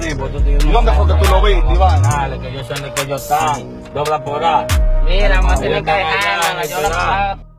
maní, pues tú tienes. ¿Y dónde fue que tú lo viste, Iván? Dale, que yo sé en el que ellos están. Dobla por ahí. Mira, vamos a tener que dejarla, yo la